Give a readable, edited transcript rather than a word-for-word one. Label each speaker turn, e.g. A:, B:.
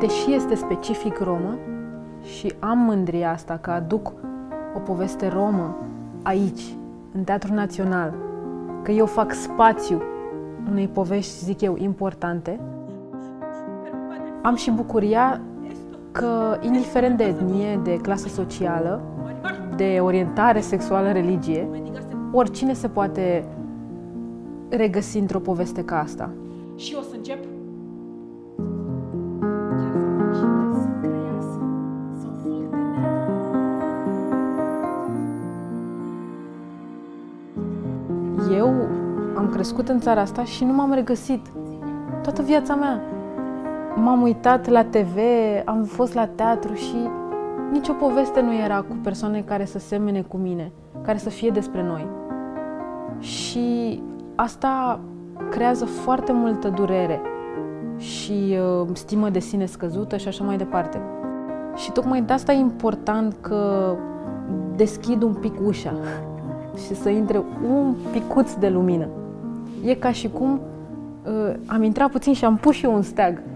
A: deși este specific romă și am mândria asta că aduc o poveste romă aici, în Teatrul Național, că eu fac spațiu unei povești, zic eu, importante, am și bucuria că, indiferent de etnie, de clasă socială, de orientare sexuală, religie, oricine se poate regăsi într-o poveste ca asta.
B: Și o să încep.
A: Eu am crescut în țara asta și nu m-am regăsit toată viața mea. M-am uitat la TV, am fost la teatru și nicio poveste nu era cu persoane care să semene cu mine, care să fie despre noi. Și asta creează foarte multă durere și stimă de sine scăzută și așa mai departe. Și tocmai de asta e important că deschid un pic ușa și să intre un picuț de lumină. E ca și cum am intrat puțin și am pus și eu un steag